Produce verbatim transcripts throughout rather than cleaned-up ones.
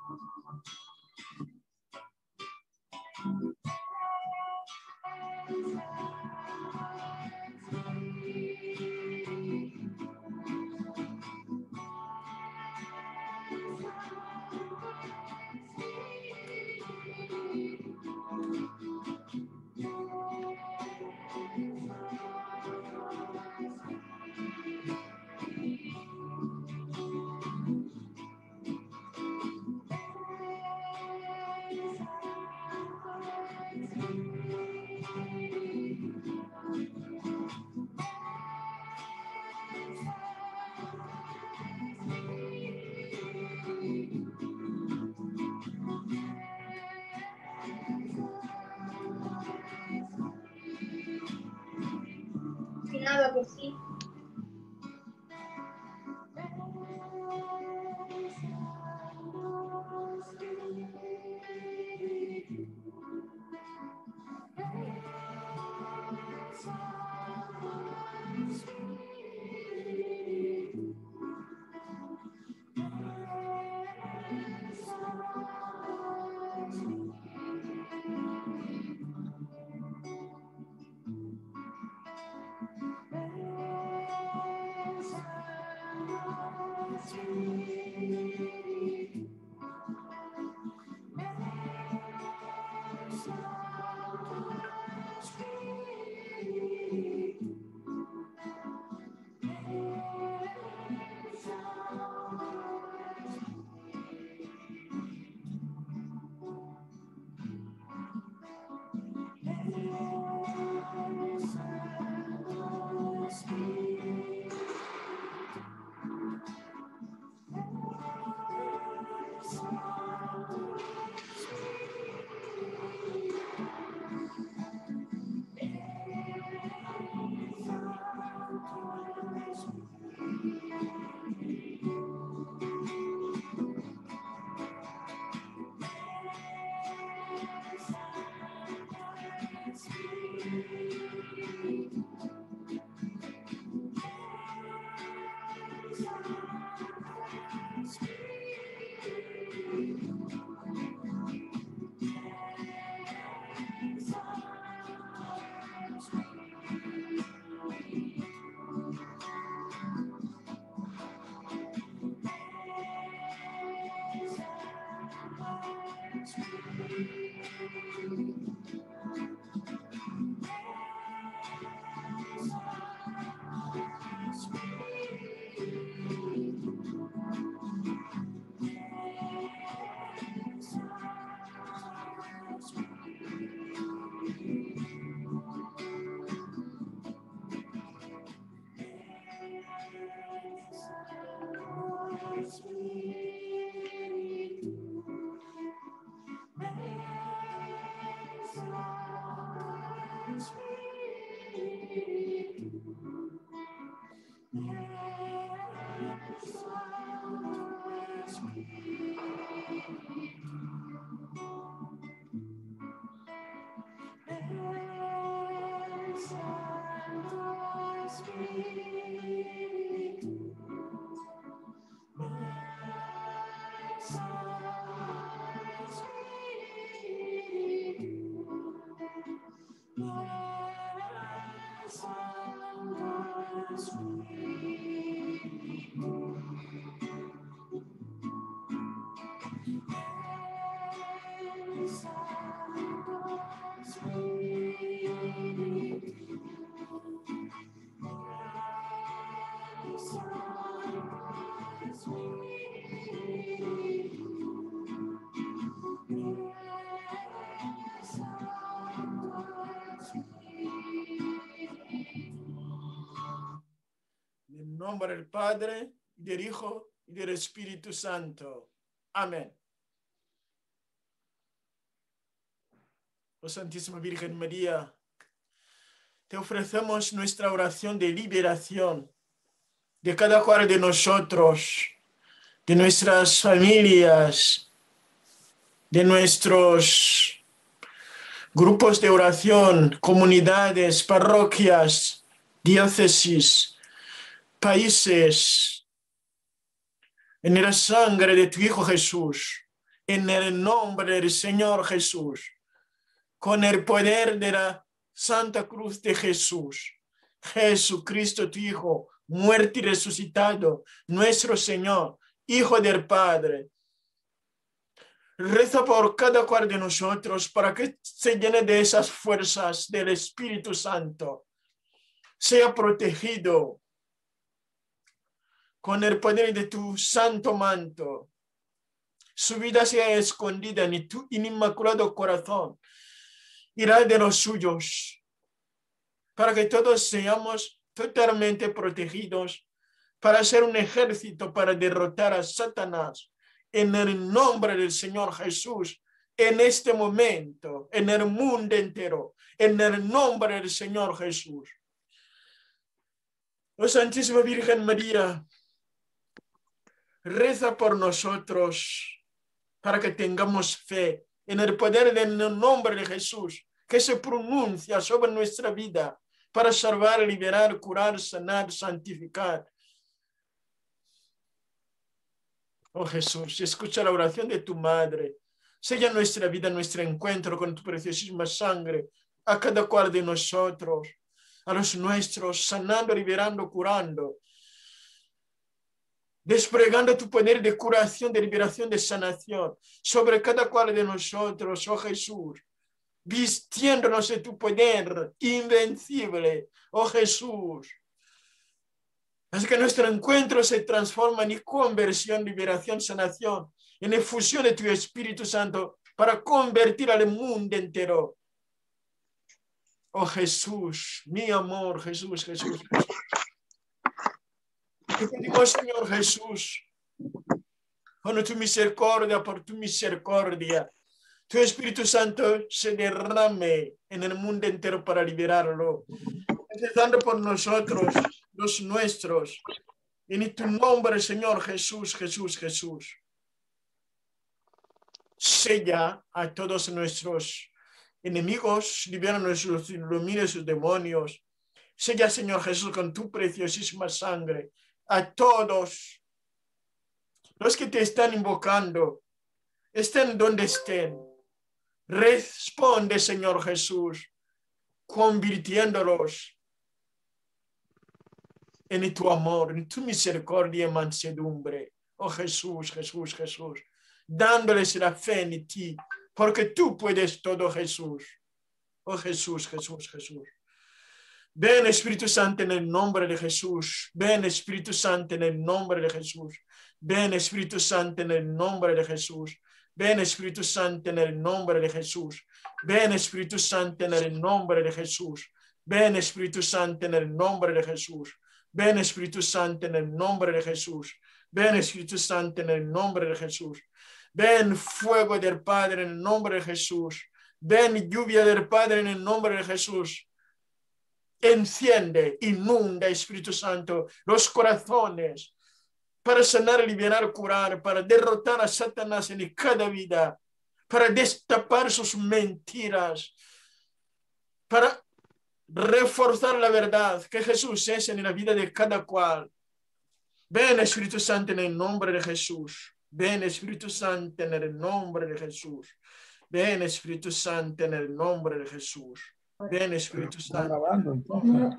Nada, que sí. En el nombre del Padre, del Hijo y del Espíritu Santo. Amén. Oh Santísima Virgen María, te ofrecemos nuestra oración de liberación de cada cual de nosotros, de nuestras familias, de nuestros grupos de oración, comunidades, parroquias, diócesis, países, en la sangre de tu Hijo Jesús, en el nombre del Señor Jesús, con el poder de la Santa Cruz de Jesús. Jesucristo, tu Hijo, muerto y resucitado, nuestro Señor, Hijo del Padre. Reza por cada cual de nosotros para que se llene de esas fuerzas del Espíritu Santo. Sea protegido con el poder de tu santo manto. Su vida sea escondida en tu inmaculado corazón. Irá de los suyos para que todos seamos totalmente protegidos para ser un ejército para derrotar a Satanás. En el nombre del Señor Jesús, en este momento, en el mundo entero, en el nombre del Señor Jesús. Oh Santísima Virgen María, reza por nosotros para que tengamos fe en el poder del nombre de Jesús, que se pronuncia sobre nuestra vida para salvar, liberar, curar, sanar, santificar. Oh Jesús, escucha la oración de tu Madre. Sella nuestra vida, nuestro encuentro con tu preciosísima sangre, a cada cual de nosotros, a los nuestros, sanando, liberando, curando, desplegando tu poder de curación, de liberación, de sanación sobre cada cual de nosotros, oh Jesús, vistiéndonos de tu poder invencible, oh Jesús. Así que nuestro encuentro se transforma en conversión, liberación, sanación, en efusión de tu Espíritu Santo para convertir al mundo entero. Oh Jesús, mi amor, Jesús, Jesús, Jesús. Te pedimos, Señor Jesús, con tu misericordia, por tu misericordia, tu Espíritu Santo se derrame en el mundo entero para liberarlo, empezando por nosotros, los nuestros. En tu nombre, Señor Jesús, Jesús, Jesús. Sella a todos nuestros enemigos, libéranos, los ilumina sus demonios. Sella, Señor Jesús, con tu preciosísima sangre a todos los que te están invocando, estén donde estén. Responde, Señor Jesús, convirtiéndolos en tu amor, en tu misericordia y mansedumbre. Oh Jesús, Jesús, Jesús, dándoles la fe en ti, porque tú puedes todo, Jesús. Oh Jesús, Jesús, Jesús. Ven, Espíritu Santo, en el nombre de Jesús. Ven, Espíritu Santo, en el nombre de Jesús. Ven, Espíritu Santo, en el nombre de Jesús. Ven, Espíritu Santo, en el nombre de Jesús. Ven, Espíritu Santo, en el nombre de Jesús. Ven, Espíritu Santo, en el nombre de Jesús. Ven, Espíritu Santo, en el nombre de Jesús. Ven, Espíritu Santo, en el nombre de Jesús. Ven, fuego del Padre, en el nombre de Jesús. Ven, lluvia del Padre, en el nombre de Jesús. Enciende, inunda, Espíritu Santo, los corazones para sanar, liberar, curar, para derrotar a Satanás en cada vida, para destapar sus mentiras, para reforzar la verdad que Jesús es en la vida de cada cual. Ven, Espíritu Santo, en el nombre de Jesús. Ven, Espíritu Santo, en el nombre de Jesús. Ven, Espíritu Santo, en el nombre de Jesús. Ven, Espíritu Santo. Grabando, entonces.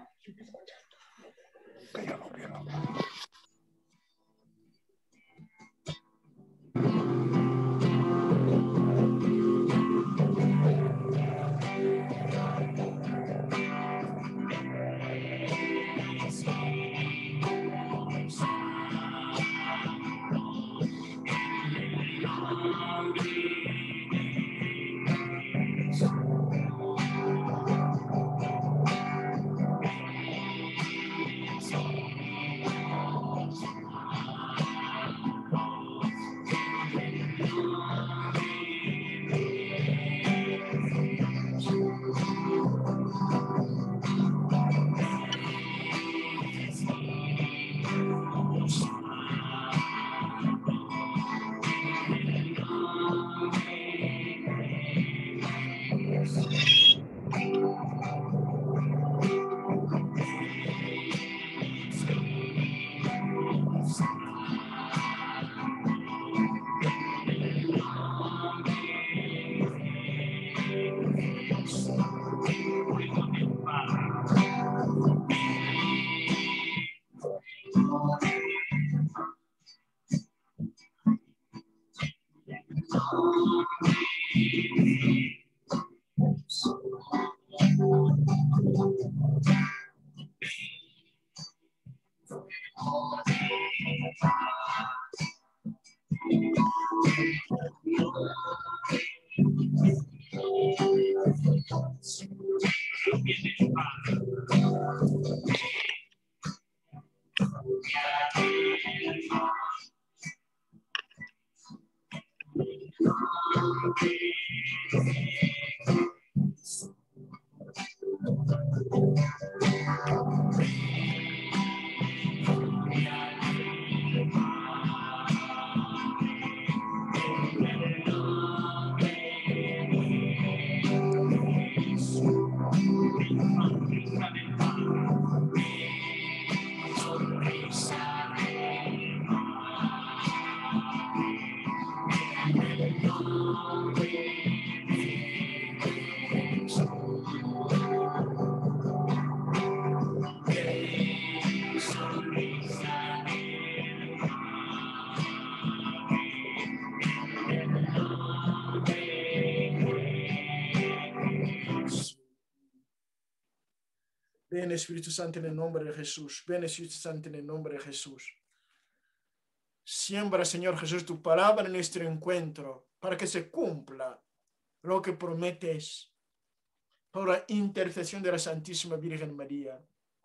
Ven Espíritu Santo en el nombre de Jesús. Ven Espíritu Santo en el nombre de Jesús. Siembra, Señor Jesús, tu palabra en nuestro encuentro para que se cumpla lo que prometes por la intercesión de la Santísima Virgen María.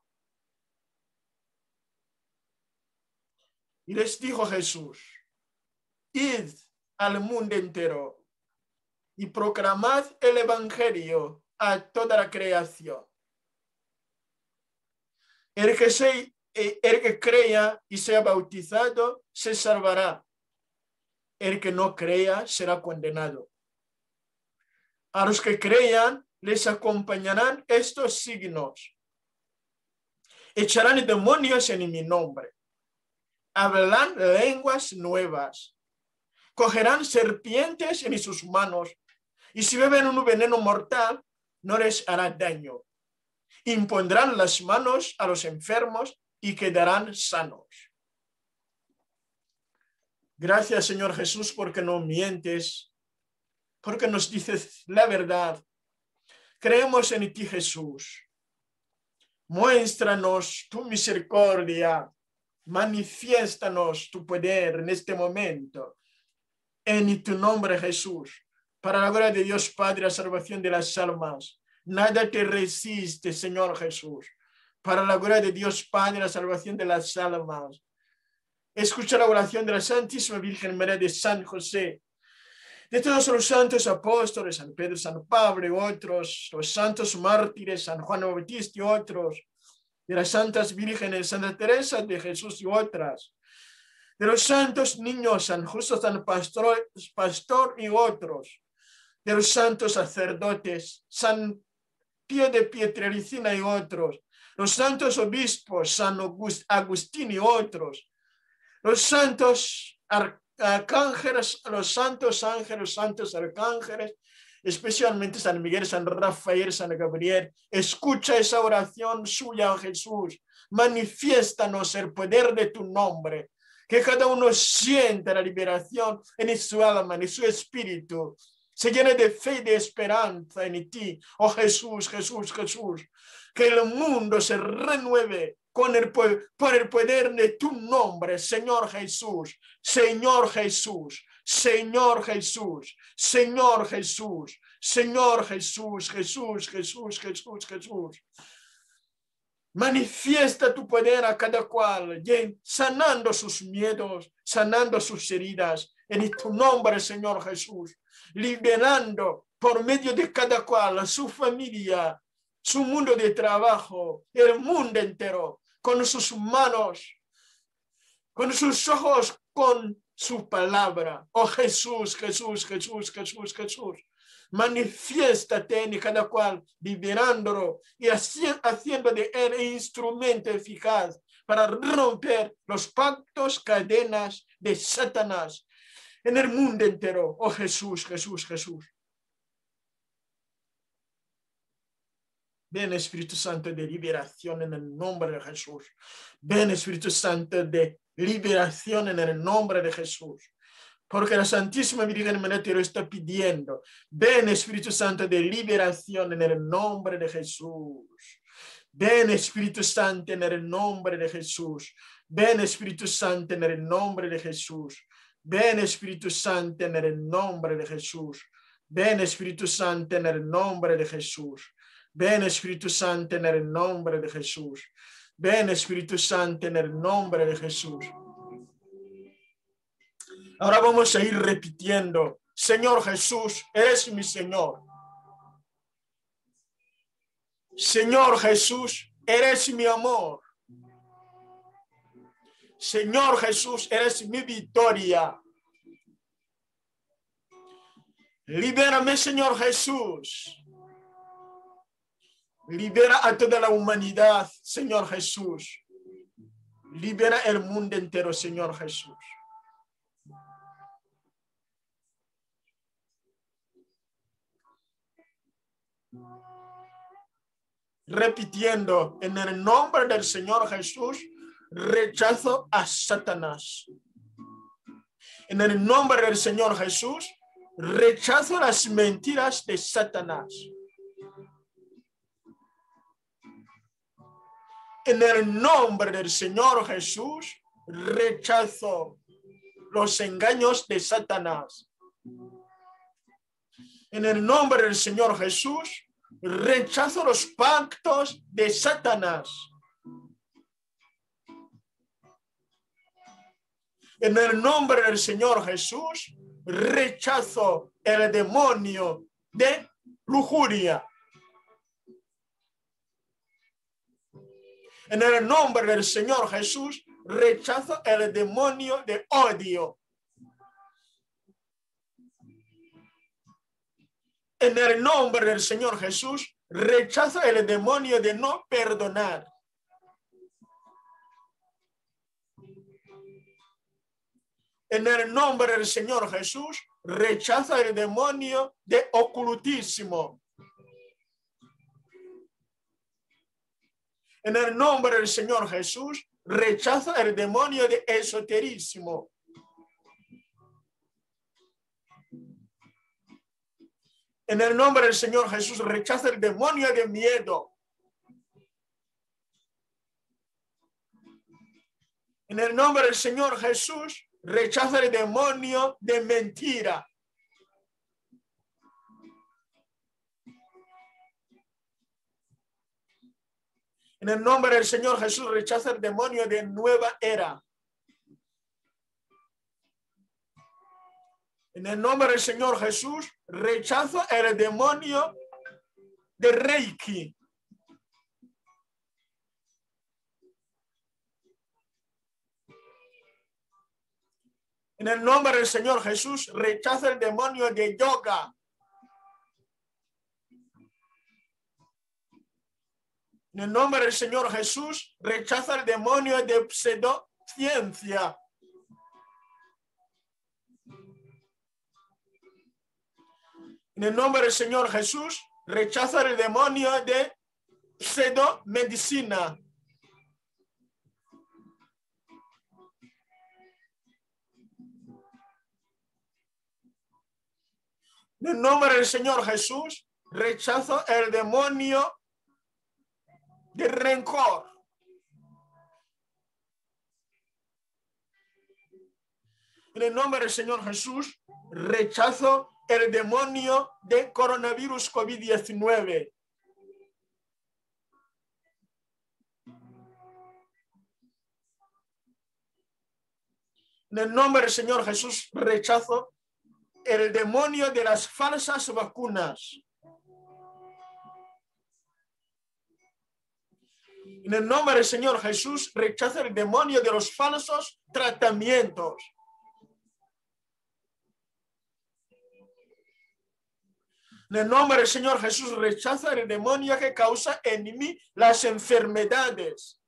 Y les dijo Jesús: id al mundo entero y proclamad el evangelio a toda la creación. El que, se, el que crea y sea bautizado se salvará. El que no crea será condenado. A los que crean les acompañarán estos signos. Echarán demonios en mi nombre. Hablarán lenguas nuevas. Cogerán serpientes en sus manos. Y si beben un veneno mortal, no les hará daño. Impondrán las manos a los enfermos y quedarán sanos. Gracias, Señor Jesús, porque no mientes, porque nos dices la verdad. Creemos en ti, Jesús. Muéstranos tu misericordia. Manifiéstanos tu poder en este momento. En tu nombre, Jesús. Para la gloria de Dios Padre, la salvación de las almas. Nada te resiste, Señor Jesús. Para la gloria de Dios Padre, la salvación de las almas. Escucha la oración de la Santísima Virgen María, de San José, de todos los santos apóstoles, San Pedro, San Pablo y otros, los santos mártires, San Juan Bautista y otros, de las santas vírgenes, Santa Teresa de Jesús y otras, de los santos niños, San Justo, San Pastor, Pastor y otros, de los santos sacerdotes, San Pío de Pietrelcina y otros, los santos obispos, San Agustín y otros, los santos arcángeles, los santos ángeles, los santos arcángeles, especialmente San Miguel, San Rafael, San Gabriel. Escucha esa oración suya, Jesús. Manifiéstanos el poder de tu nombre. Que cada uno sienta la liberación en su alma, en su espíritu. Se llene de fe y de esperanza en ti, oh Jesús, Jesús, Jesús. Que el mundo se renueve con el, por el poder de tu nombre, Señor Jesús, Señor Jesús, Señor Jesús, Señor Jesús, Señor Jesús, Jesús, Jesús, Jesús, Jesús. Manifiesta tu poder a cada cual, sanando sus miedos, sanando sus heridas, en tu nombre, Señor Jesús, liberando por medio de cada cual su familia, su mundo de trabajo, el mundo entero, con sus manos, con sus ojos, con su palabra. Oh Jesús, Jesús, Jesús, Jesús, Jesús. Manifiéstate en cada cual, liberándolo y haciendo de él instrumento eficaz para romper los pactos, cadenas de Satanás en el mundo entero. Oh Jesús, Jesús, Jesús. Ven Espíritu Santo de liberación en el nombre de Jesús. Ven Espíritu Santo de liberación en el nombre de Jesús. Porque la Santísima Virgen María te lo está pidiendo. Ven, Espíritu Santo de liberación en el nombre de Jesús. Ven, Espíritu Santo, en el nombre de Jesús. Ven, Espíritu Santo, en el nombre de Jesús. Ven, Espíritu Santo, en el nombre de Jesús. Ven, Espíritu Santo, en el nombre de Jesús. Ven, Espíritu Santo, en el nombre de Jesús. Ven, Espíritu Santo, en el nombre de Jesús. Ahora vamos a ir repitiendo. Señor Jesús, eres mi Señor. Señor Jesús, eres mi amor. Señor Jesús, eres mi victoria. Libérame, Señor Jesús. Libera a toda la humanidad, Señor Jesús. Libera el mundo entero, Señor Jesús. Repitiendo, en el nombre del Señor Jesús, rechazo a Satanás. En el nombre del Señor Jesús, rechazo las mentiras de Satanás. En el nombre del Señor Jesús, rechazo los engaños de Satanás. En el nombre del Señor Jesús, rechazo los pactos de Satanás. En el nombre del Señor Jesús, rechazo el demonio de lujuria. En el nombre del Señor Jesús, rechazo el demonio de odio. En el nombre del Señor Jesús, rechazo el demonio de no perdonar. En el nombre del Señor Jesús, rechazo el demonio de ocultismo. En el nombre del Señor Jesús, rechazo el demonio de esoterismo. En el nombre del Señor Jesús, rechazo el demonio de miedo. En el nombre del Señor Jesús, rechazo el demonio de mentira. En el nombre del Señor Jesús, rechazo el demonio de nueva era. En el nombre del Señor Jesús, rechazo el demonio de Reiki. En el nombre del Señor Jesús, rechazo el demonio de yoga. En el nombre del Señor Jesús, rechazo el demonio de pseudociencia. En el nombre del Señor Jesús, rechazo el demonio de pseudomedicina. En el nombre del Señor Jesús, rechazo el demonio de rencor. En el nombre del Señor Jesús, rechazo el demonio de coronavirus COVID diecinueve. En el nombre del Señor Jesús, rechazo el demonio de las falsas vacunas. En el nombre del Señor Jesús, rechazo el demonio de los falsos tratamientos. En el nombre del Señor Jesús, rechaza el demonio que causa en mí las enfermedades.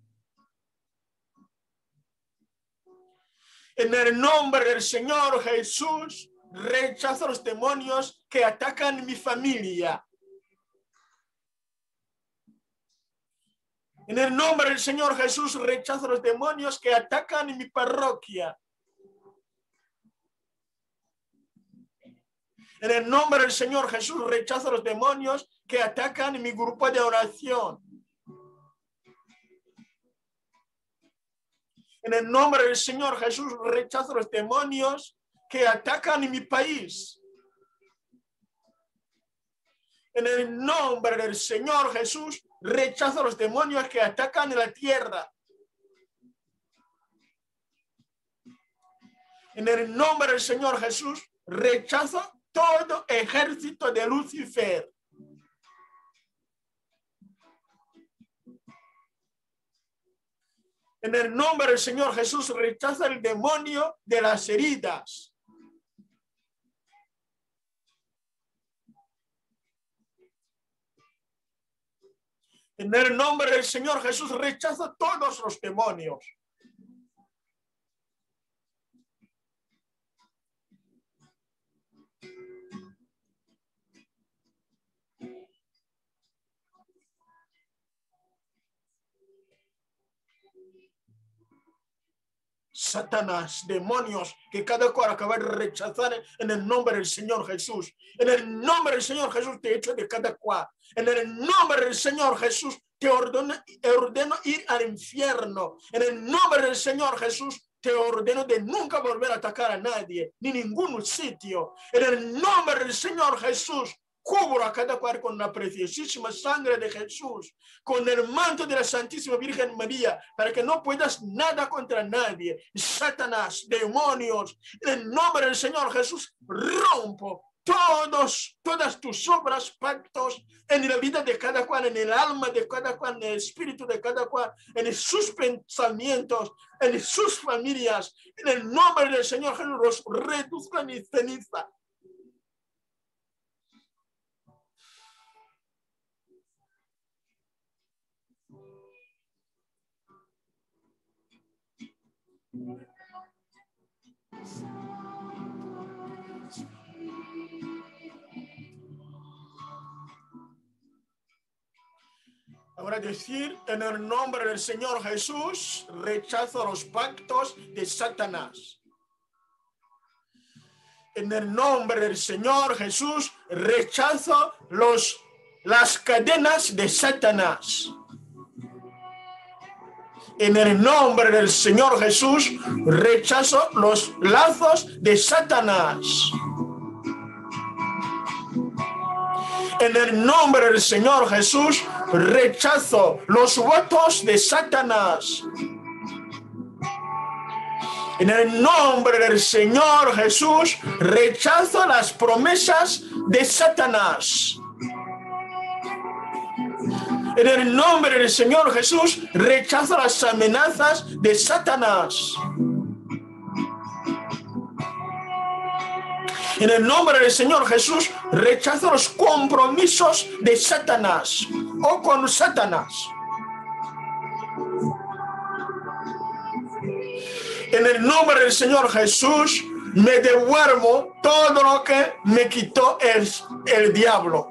En el nombre del Señor Jesús, rechazo los demonios que atacan mi familia. En el nombre del Señor Jesús, rechazo los demonios que atacan mi parroquia. En el nombre del Señor Jesús rechazo los demonios que atacan mi grupo de oración. En el nombre del Señor Jesús rechazo los demonios que atacan mi país. En el nombre del Señor Jesús rechazo los demonios que atacan la tierra. En el nombre del Señor Jesús rechazo todo ejército de Lucifer. En el nombre del Señor Jesús rechaza el demonio de las heridas. En el nombre del Señor Jesús rechaza todos los demonios. Satanás, demonios, que cada cual acaba de rechazar en el nombre del Señor Jesús. En el nombre del Señor Jesús te echo de cada cual. En el nombre del Señor Jesús te ordeno, te ordeno ir al infierno. En el nombre del Señor Jesús te ordeno de nunca volver a atacar a nadie, ni ningún sitio. En el nombre del Señor Jesús, cubro a cada cual con la preciosísima sangre de Jesús, con el manto de la Santísima Virgen María, para que no puedas nada contra nadie. Satanás, demonios, en el nombre del Señor Jesús, rompo todos, todas tus obras, pactos, en la vida de cada cual, en el alma de cada cual, en el espíritu de cada cual, en sus pensamientos, en sus familias. En el nombre del Señor Jesús, los reduzco en ceniza. Ahora decir, en el nombre del Señor Jesús, rechazo los pactos de Satanás. En el nombre del Señor Jesús, rechazo los, las cadenas de Satanás. En el nombre del Señor Jesús, rechazo los lazos de Satanás. En el nombre del Señor Jesús, rechazo los votos de Satanás. En el nombre del Señor Jesús, rechazo las promesas de Satanás. En el nombre del Señor Jesús, rechazo las amenazas de Satanás. En el nombre del Señor Jesús, rechazo los compromisos de Satanás o con Satanás. En el nombre del Señor Jesús, me devuelvo todo lo que me quitó el, el diablo.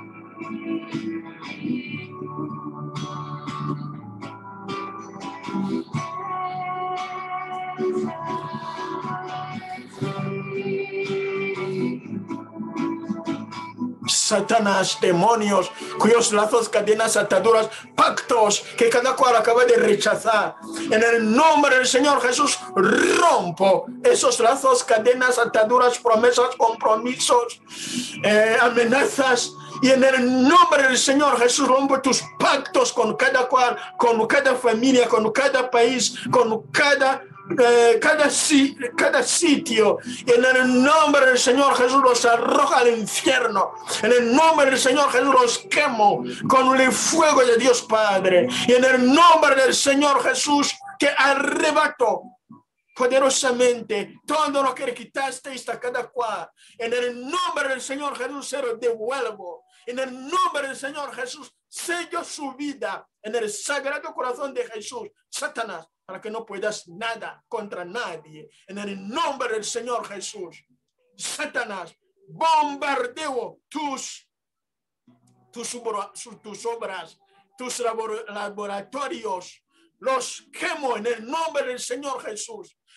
Satanás, demonios, cuyos lazos, cadenas, ataduras, pactos que cada cual acaba de rechazar. En el nombre del Señor Jesús, rompo esos lazos, cadenas, ataduras, promesas, compromisos, eh, amenazas. Y en el nombre del Señor Jesús, rompo tus pactos con cada cual, con cada familia, con cada país, con cada... Eh, cada, cada sitio. En el nombre del Señor Jesús los arroja al infierno. En el nombre del Señor Jesús los quemo con el fuego de Dios Padre. Y en el nombre del Señor Jesús te arrebato poderosamente todo lo que le quitasteis a cada cual. En el nombre del Señor Jesús se lo devuelvo. En el nombre del Señor Jesús sello su vida en el sagrado corazón de Jesús. Satanás, para que no puedas nada contra nadie. En el nombre del Señor Jesús. Satanás, bombardeo tus, tus, tus obras, tus laboratorios. Los quemo en el nombre del Señor Jesús.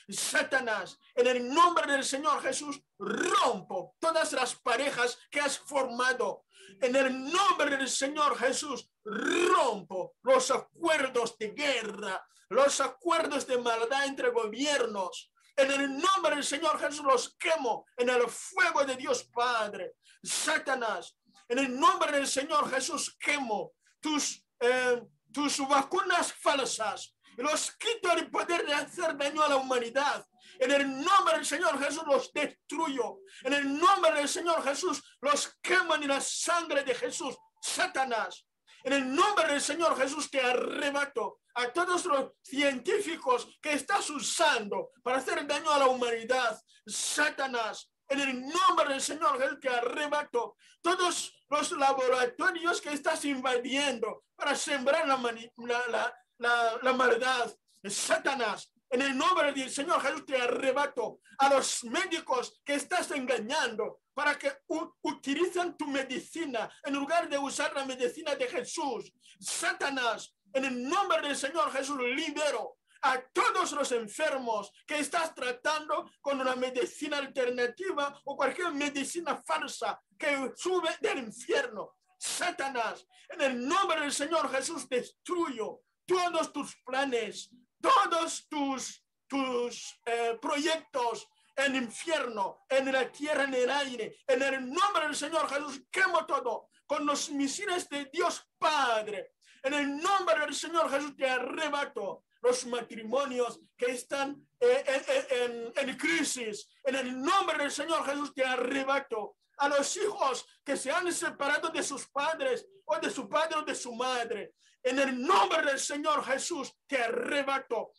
Satanás, en el nombre del Señor Jesús, rompo todas las parejas que has formado. En el nombre del Señor Jesús, rompo los acuerdos de guerra, los acuerdos de maldad entre gobiernos. En el nombre del Señor Jesús los quemo en el fuego de Dios Padre. Satanás, en el nombre del Señor Jesús quemo tus, eh, tus vacunas falsas. Y los quito el poder de hacer daño a la humanidad. En el nombre del Señor Jesús los destruyo. En el nombre del Señor Jesús los quemo en la sangre de Jesús. Satanás, en el nombre del Señor Jesús te arrebato a todos los científicos que estás usando para hacer daño a la humanidad. Satanás, en el nombre del Señor Jesús te arrebato todos los laboratorios que estás invadiendo para sembrar la, la, la, la, la maldad. Satanás, en el nombre del Señor Jesús te arrebato a los médicos que estás engañando para que utilicen tu medicina en lugar de usar la medicina de Jesús. Satanás, en el nombre del Señor Jesús libero a todos los enfermos que estás tratando con una medicina alternativa o cualquier medicina falsa que sube del infierno. Satanás, en el nombre del Señor Jesús destruyo todos tus planes, todos tus, tus eh, proyectos en el infierno, en la tierra, en el aire. En el nombre del Señor Jesús quemo todo con los misiles de Dios Padre. En el nombre del Señor Jesús te arrebato los matrimonios que están eh, en, en, en crisis. En el nombre del Señor Jesús te arrebato a los hijos que se han separado de sus padres o de su padre o de su madre. En el nombre del Señor Jesús te arrebato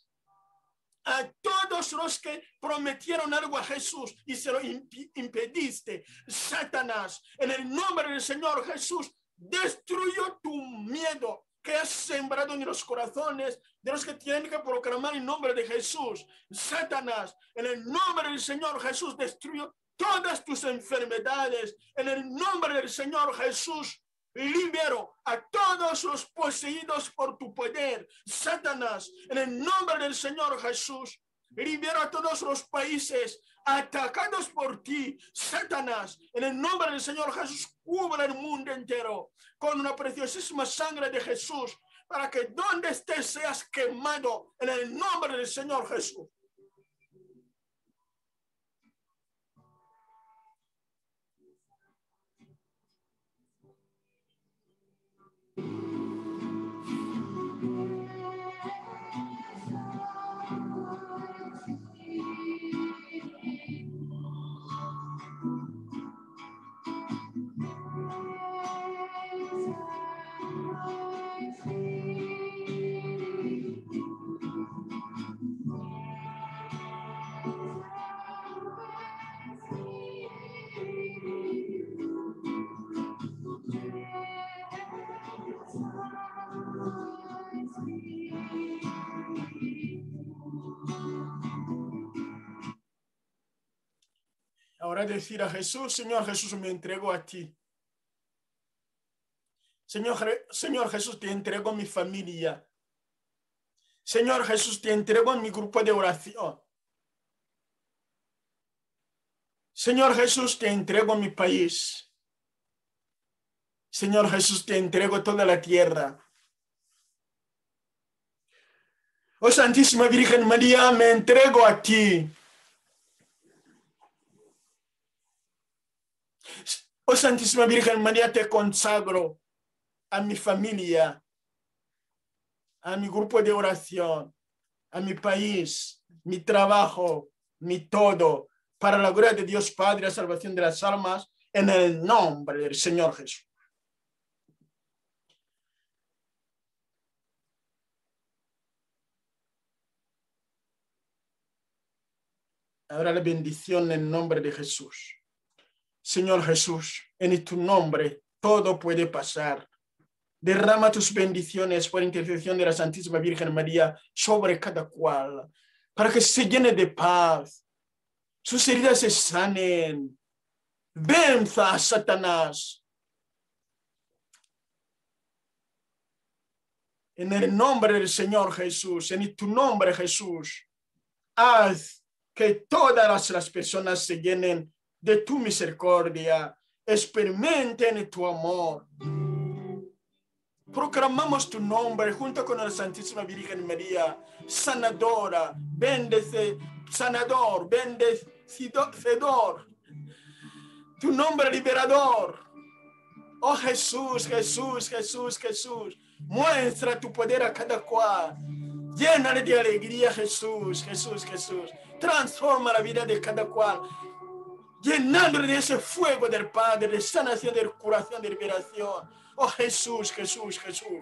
a todos los que prometieron algo a Jesús y se lo imp impediste. Satanás, en el nombre del Señor Jesús, destruyo tu miedo que has sembrado en los corazones de los que tienen que proclamar el nombre de Jesús. Satanás, en el nombre del Señor Jesús, destruyo todas tus enfermedades. En el nombre del Señor Jesús, libero a todos los poseídos por tu poder. Satanás, en el nombre del Señor Jesús, libero a todos los países atacados por ti. Satanás, en el nombre del Señor Jesús, cubre el mundo entero con una preciosísima sangre de Jesús, para que donde estés seas quemado en el nombre del Señor Jesús. Ahora decir a Jesús: Señor Jesús, me entrego a ti. Señor, Señor Jesús, te entrego mi familia. Señor Jesús, te entrego mi grupo de oración. Señor Jesús, te entrego mi país. Señor Jesús, te entrego toda la tierra. Oh Santísima Virgen María, me entrego a ti. Oh Santísima Virgen María, te consagro a mi familia, a mi grupo de oración, a mi país, mi trabajo, mi todo, para la gloria de Dios Padre, la salvación de las almas, en el nombre del Señor Jesús. Ahora la bendición en nombre de Jesús. Señor Jesús, en tu nombre todo puede pasar. Derrama tus bendiciones por intercesión de la Santísima Virgen María sobre cada cual, para que se llene de paz, sus heridas se sanen. Venza a Satanás. En el nombre del Señor Jesús, en tu nombre Jesús, haz que todas las personas se llenen de tu misericordia, experimenten tu amor. Proclamamos tu nombre junto con la Santísima Virgen María, sanadora, bendece, sanador, bendecidor, tu nombre liberador. Oh Jesús, Jesús, Jesús, Jesús, muestra tu poder a cada cual. Llénale de alegría, Jesús, Jesús, Jesús. Transforma la vida de cada cual, llenándole de ese fuego del Padre, de sanación, de curación, de liberación. Oh Jesús, Jesús, Jesús.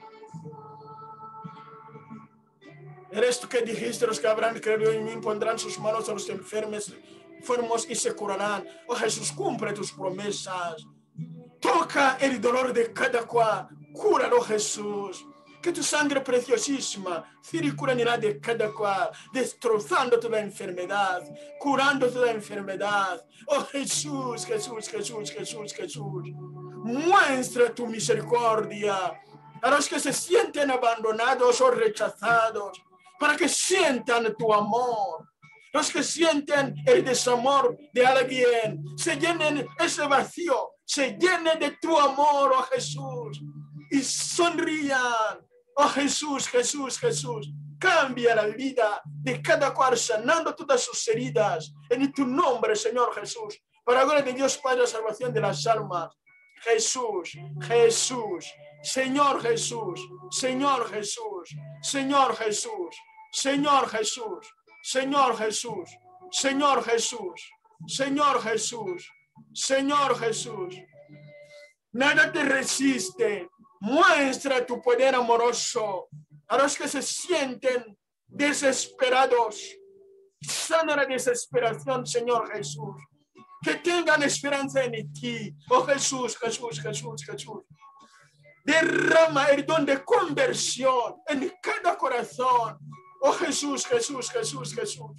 Eres tú que dijiste: los que habrán creído en mí pondrán sus manos a los enfermos, enfermos y se curarán. Oh Jesús, cumple tus promesas. Toca el dolor de cada cual. Cúralo, Jesús. Que tu sangre preciosísima circulará de cada cual, destrozando toda enfermedad, curando toda enfermedad. Oh Jesús, Jesús, Jesús, Jesús, Jesús. Muestra tu misericordia a los que se sienten abandonados o rechazados, para que sientan tu amor. Los que sienten el desamor de alguien, se llenen ese vacío, se llenen de tu amor, oh Jesús, y sonrían. Oh Jesús, Jesús, Jesús, cambia la vida de cada cual, sanando todas sus heridas, en tu nombre, Señor Jesús, para la gloria de Dios Padre, la salvación de las almas. Jesús, Jesús, Señor Jesús, Señor Jesús, Señor Jesús, Señor Jesús, Señor Jesús, Señor Jesús, Señor Jesús, Señor Jesús. Nada te resiste. Muestra tu poder amoroso a los que se sienten desesperados. Sana la desesperación, Señor Jesús. Que tengan esperanza en ti. Oh Jesús, Jesús, Jesús, Jesús. Derrama el don de conversión en cada corazón. Oh Jesús, Jesús, Jesús, Jesús.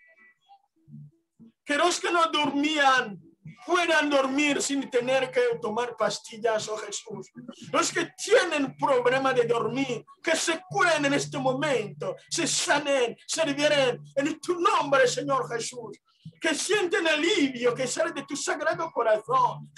Que los que no dormían puedan dormir sin tener que tomar pastillas, oh Jesús. Los que tienen problema de dormir, que se curen en este momento, se sanen, se liberen en tu nombre, Señor Jesús. Que sienten alivio que sale de tu sagrado corazón.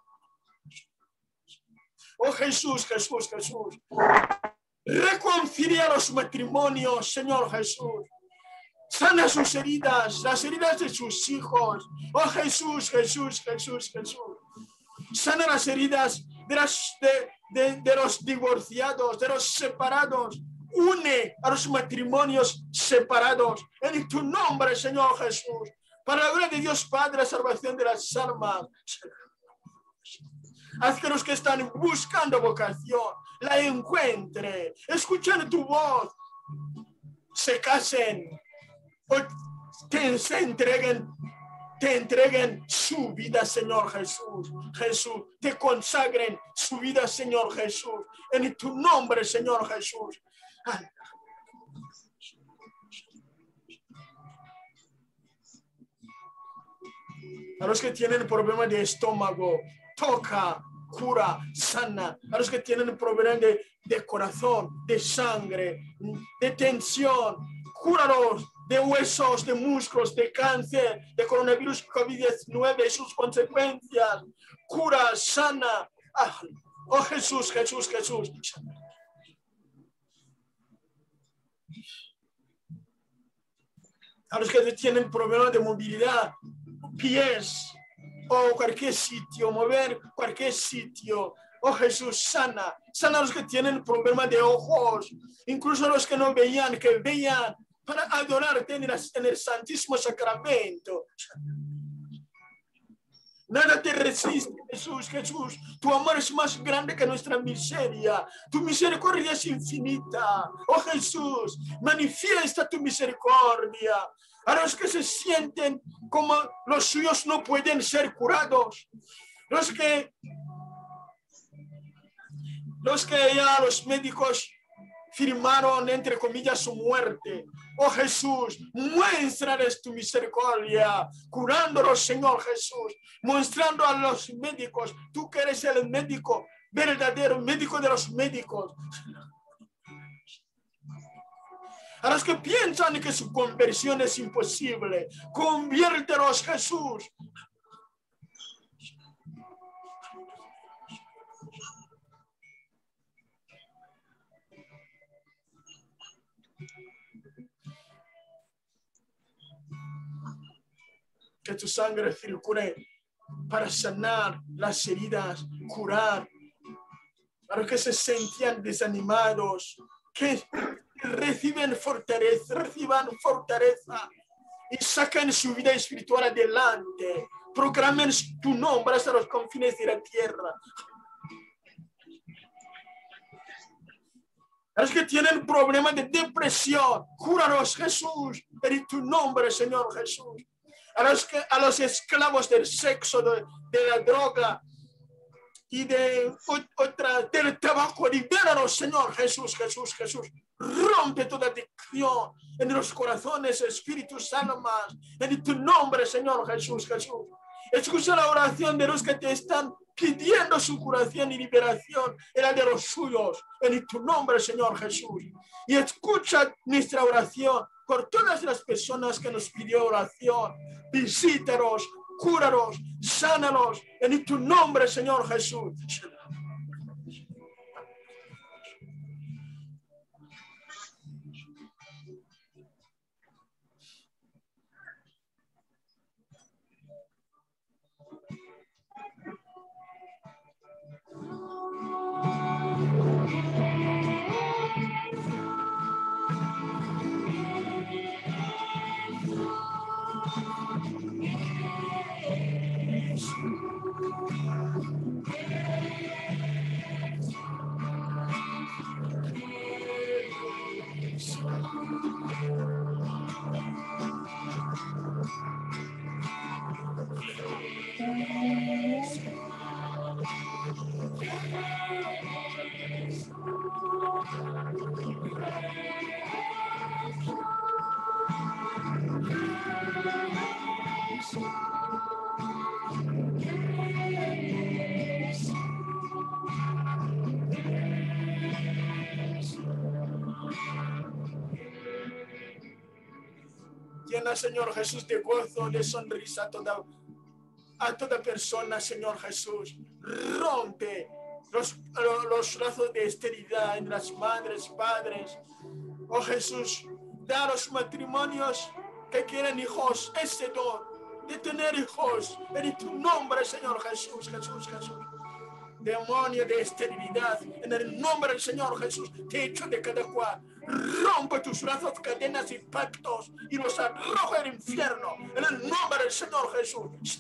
Oh Jesús, Jesús, Jesús. Reconcilia los matrimonios, Señor Jesús. Sana sus heridas, las heridas de sus hijos. Oh Jesús, Jesús, Jesús, Jesús. Sana las heridas de, las, de, de, de los divorciados, de los separados. Une a los matrimonios separados. En tu nombre, Señor Jesús. Para la gloria de Dios Padre, la salvación de las almas. Haz que los que están buscando vocación la encuentren. Escuchen tu voz. Se casen. O te se entreguen, te entreguen su vida, Señor Jesús. Jesús, te consagren su vida, Señor Jesús. En tu nombre, Señor Jesús. Ay. A los que tienen problemas de estómago, toca, cura, sana. A los que tienen problemas de, de corazón, de sangre, de tensión, cúralos. De huesos, de músculos, de cáncer, de coronavirus COVID diecinueve y sus consecuencias. Cura, sana. Ah, oh Jesús, Jesús, Jesús. A los que tienen problemas de movilidad, pies o cualquier sitio, mover cualquier sitio. Oh Jesús, sana. Sana a los que tienen problemas de ojos, incluso a los que no veían, que vean, para adorarte en el Santísimo Sacramento. Nada te resiste, Jesús, Jesús. Tu amor es más grande que nuestra miseria. Tu misericordia es infinita. Oh Jesús, manifiesta tu misericordia a los que se sienten como los suyos no pueden ser curados. Los que, los que ya los médicos firmaron, entre comillas, su muerte. Oh Jesús, muéstrales tu misericordia, curándolos, Señor Jesús, mostrando a los médicos, tú que eres el médico verdadero, médico de los médicos. A los que piensan que su conversión es imposible, conviértenos, Jesús. Que tu sangre circule para sanar las heridas, curar a los que se sentían desanimados, que reciben fortaleza, reciban fortaleza y saquen su vida espiritual adelante, proclamen tu nombre hasta los confines de la tierra. A los que tienen problemas de depresión, cúralos, Jesús, en tu nombre, Señor Jesús. A los, que, a los esclavos del sexo, de, de la droga y de otra, del tabaco, libéranos, Señor Jesús, Jesús, Jesús. Rompe toda adicción en los corazones, espíritus, almas, en tu nombre, Señor Jesús, Jesús. Escucha la oración de los que te están pidiendo su curación y liberación, era de los suyos, en tu nombre, Señor Jesús. Y escucha nuestra oración por todas las personas que nos pidió oración. Visítalos, cúralos, sánalos, en tu nombre, Señor Jesús. Llena, Señor Jesús, de gozo, de sonrisa a toda, a toda persona, Señor Jesús. Rompe los, los lazos de esterilidad en las madres, padres. Oh Jesús, da a los matrimonios que quieren hijos ese don de tener hijos. En tu nombre, Señor Jesús, Jesús, Jesús. Demonio de esterilidad, en el nombre del Señor Jesús, te echo de cada cual. Rompe tus brazos, cadenas y pactos y los arroja al infierno, en el nombre del Señor Jesús.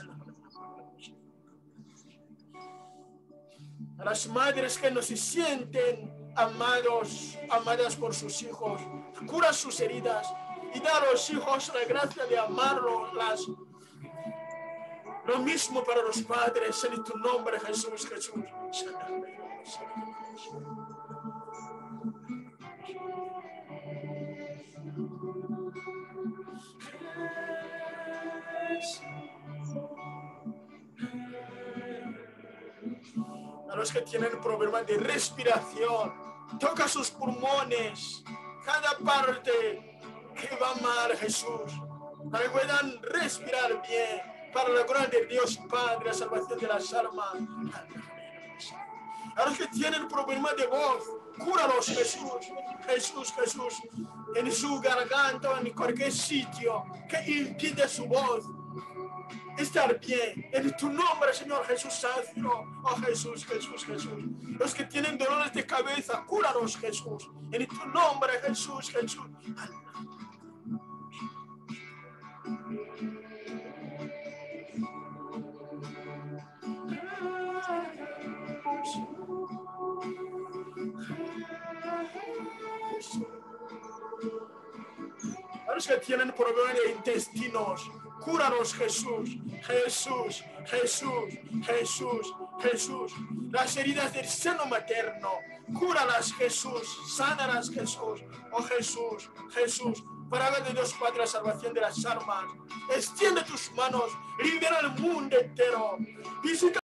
A las madres que no se sienten amados, amadas por sus hijos, cura sus heridas y da a los hijos la gracia de amarlos. Lo mismo para los padres, en tu nombre, Jesús, Jesús. A los que tienen problemas de respiración, toca sus pulmones, cada parte que va mal, Jesús, para que puedan respirar bien. Para la gloria de Dios Padre, la salvación de las almas. A los que tienen problemas de voz, cúralos, Jesús, Jesús, Jesús, en su garganta o en cualquier sitio que impide su voz estar bien. En tu nombre, Señor Jesús, hazlo. Oh Jesús, Jesús, Jesús. Los que tienen dolores de cabeza, cúralos, Jesús. En tu nombre, Jesús, Jesús. A los que tienen problemas de intestinos, cúranos, Jesús, Jesús, Jesús, Jesús, Jesús. Las heridas del seno materno, cúralas, Jesús, sánalas, Jesús. Oh Jesús, Jesús, palabra de Dios Padre, la salvación de las almas. Extiende tus manos, libera el mundo entero. Visita